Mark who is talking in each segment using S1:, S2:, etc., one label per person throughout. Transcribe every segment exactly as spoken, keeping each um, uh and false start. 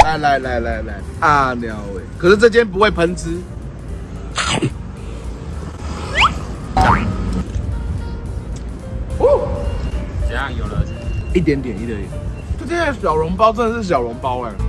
S1: 来来来来来，阿鸟喂！可是这间不会喷汁。哦，
S2: 怎样？有了？
S1: 一点点，一点点。这间的小笼包真的是小笼包哎。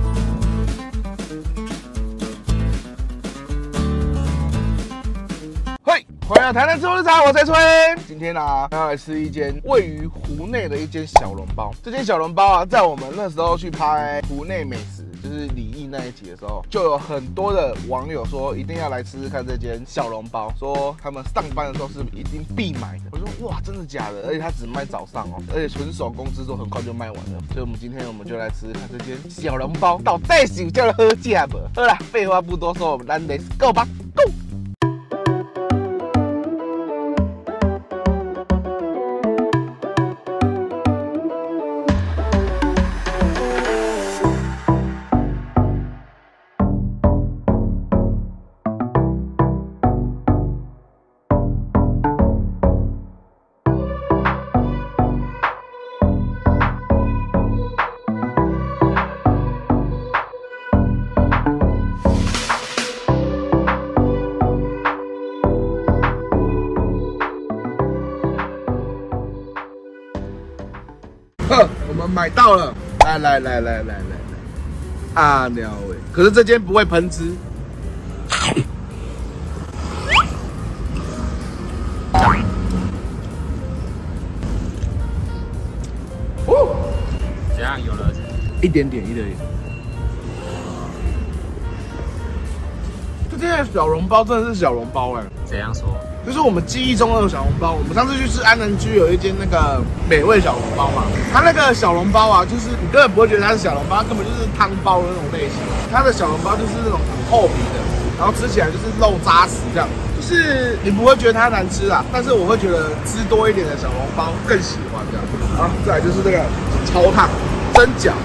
S1: 嘿，欢迎来台南吃日常，我是崔。今天啊，要来吃一间位于湖内的一间小笼包。这间小笼包啊，在我们那时候去拍湖内美食，就是李毅那一集的时候，就有很多的网友说一定要来吃吃看这间小笼包，说他们上班的时候是一定必买的。我说哇，真的假的？而且它只卖早上哦，而且纯手工制作，很快就卖完了。所以我们今天我们就来吃吃看这间小笼包，到底是有叫人好吃不？好啦，废话不多说，我们来 Let's go 吧 ，Go！我们买到了，来来来来来来来，阿鸟喂！可是这间不会喷汁。哦，
S2: 怎样？有了？
S1: 一点点，一点点。这间的小笼包真的是小笼包哎。
S2: 怎样说？
S1: 就是我们记忆中的小笼包，我们上次去吃安南区有一间那个美味小笼包嘛，它那个小笼包啊，就是你根本不会觉得它是小笼包，它根本就是汤包的那种类型。它的小笼包就是那种很厚皮的，然后吃起来就是肉扎实这样，就是你不会觉得它难吃啊，但是我会觉得汁多一点的小笼包更喜欢这样。然后再来就是这个超烫蒸饺，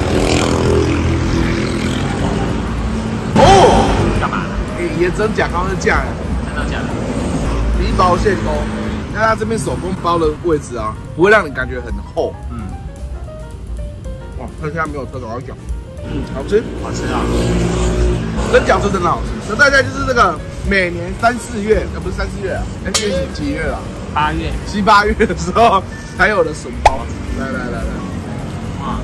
S1: 哦，
S2: 干嘛？
S1: 你也蒸饺刚刚是这样，
S2: 真的假的？
S1: 皮薄馅多，你看它这边手工包的位置啊，不会让你感觉很厚。嗯，哇，它现在没有特种好讲，嗯，好吃，
S2: 好吃啊！
S1: 蒸饺是真的好吃。那大概就是这个每年三四月，呃，不是三四月啊，哎，今年几月了？
S2: 八月、
S1: 七八月的时候才有的笋包。来来来来，
S2: 哇，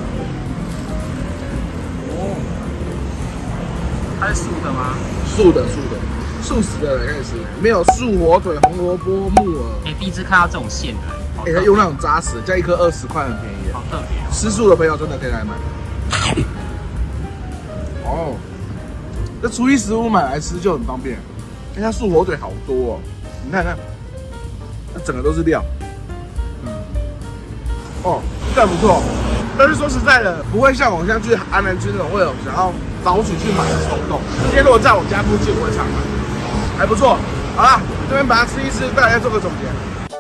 S2: 哦，它是素的吗？
S1: 素的素的。素食的人可以吃，没有素火腿、红萝卜、木耳。
S2: 哎、欸，第一次看到这种馅的，
S1: 哎、欸，它用那种扎实，加一颗二十块，很便宜。
S2: 好特别、哦。
S1: 吃素的朋友真的可以来买。哦，这初一十五买来吃就很方便。哎、欸，它素火腿好多哦，你看看，它整个都是料。嗯，哦，这不错。但是说实在的，不会像我像去安南区那种会有想要早起去买的冲动。今天如果在我家附近，我会常买。还不错，好啦，这边把它吃一吃，再来做个总结。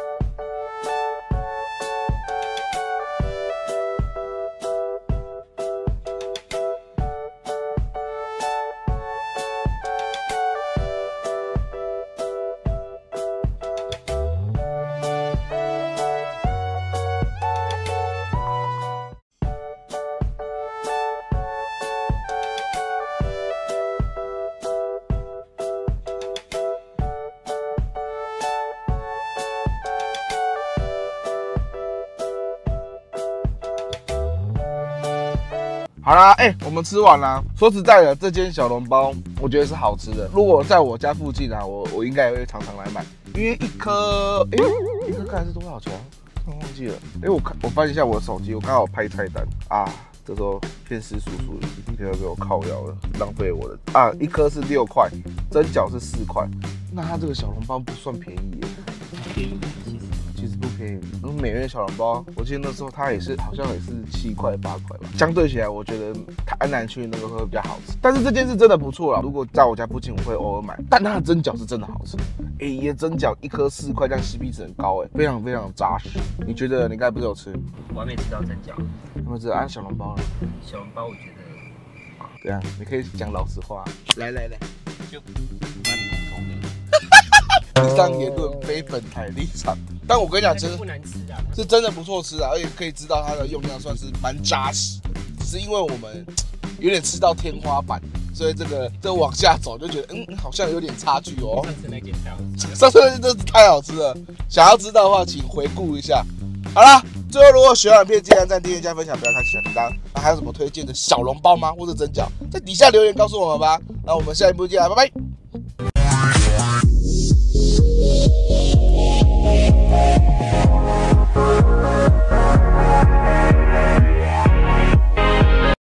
S1: 好啦，哎、欸，我们吃完啦。说实在的，这间小笼包我觉得是好吃的。如果在我家附近啊，我我应该也会常常来买，因为一颗，哎、欸，一颗看是多少钱？我忘记了。哎、欸，我看我翻一下我的手机，我刚好拍菜单啊。这时候骗师叔叔又要给我靠腰了，浪费我的啊！一颗是六块，蒸饺是四块，那它这个小笼包不算便宜耶。
S2: 便宜，其实
S1: 其实不便宜。然后美味小笼包，我记得那时候它也是好像也是七块八块吧。相对起来，我觉得安南区那个会比较好吃。但是这件是真的不错啦，如果在我家附近，我会偶尔买。但它的蒸饺是真的好吃。哎、欸，也蒸饺一颗四块，这样 C P 值很高哎，非常非常扎实。你觉得你刚才不是有吃？
S2: 我还没吃到蒸饺。
S1: 有没有吃按小笼包了？
S2: 小笼包我觉得，
S1: 对啊，你可以讲老实话。来来来，
S2: 就蛮普通的。
S1: 以上言论非本台立场。但我跟你讲，真的
S2: 不难吃啊，
S1: 是真的不错吃啊，而且可以知道它的用量算是蛮扎实。只是因为我们有点吃到天花板，所以这个这往下走就觉得，嗯，好像有点差距哦。
S2: 上次那间太好吃，
S1: 上次那间真是太好吃了，想要知道的话，请回顾一下。好啦，最后如果喜欢影片，记得按赞、订阅、加分享，不要开启小铃铛。那还有什么推荐的小笼包吗？或者蒸饺，在底下留言告诉我们吧。那我们下一部见，拜拜。